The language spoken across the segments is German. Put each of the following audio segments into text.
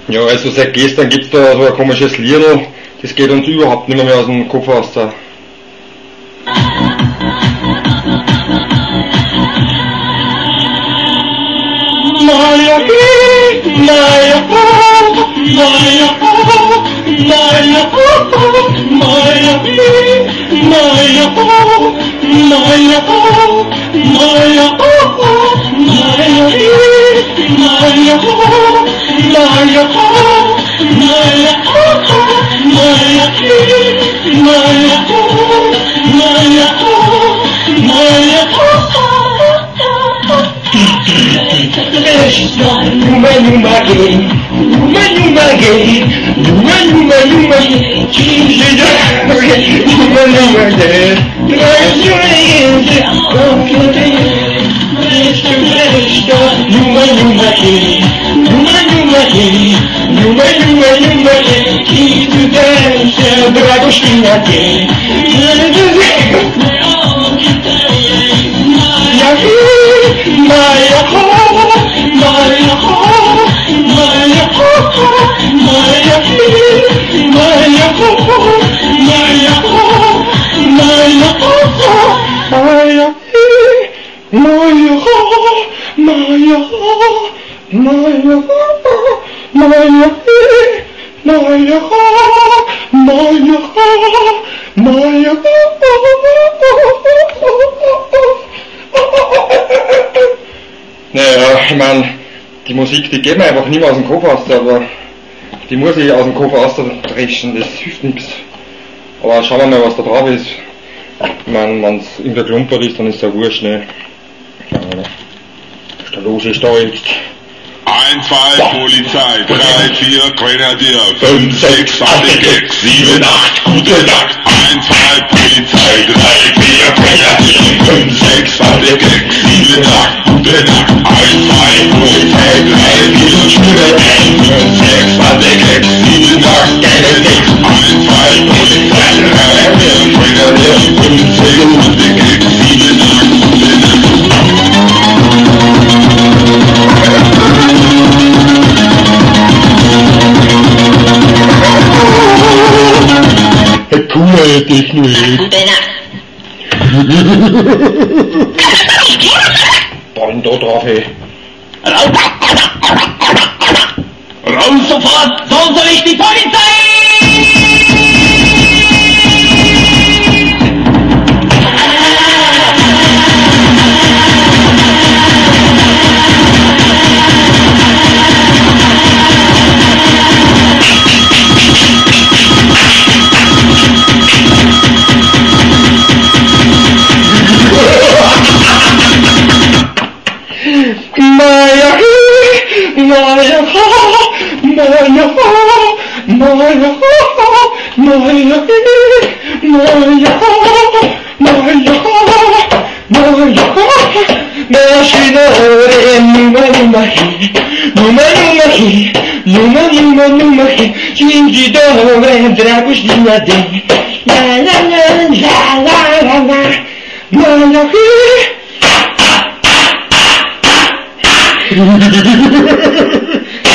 Ja, also seit gestern gibt's da so ein komisches Liedl, das geht uns überhaupt nicht mehr aus dem Kopf raus. Da. Naja, ich meine, die Musik, die geht mir einfach nicht mehr aus dem Kopf aus, aber die muss ich aus dem Kopf ausdreschen, das hilft nichts. Aber schauen wir mal, was da drauf ist. Ich meine, wenn es in der Klumper ist, dann ist es ja wurscht, ne? Was da los ist da jetzt? 1, 2 Polizei, 3, 4 Grenadier, 5, 6 Funny-Gags, 7, 8 gute Nacht. 1, 2 Polizei, 3, 4 Grenadier, 5, 6 Funny-Gags, 7, 8 gute Nacht. 1, 2 Polizei, 3, 4 schöne Gags, 5, 6 Funny-Gags, 7, 8 geile Gags. 1, 2 Polizei, 3, 4 Grenadier, 5, 6 Funny-Gags, 7, 8 gute Nacht. Coole Technik. Gute Nacht. Dann da drauf, ey. Raus sofort, so soll ich die Polizei!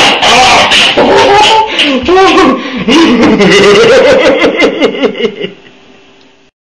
Ah!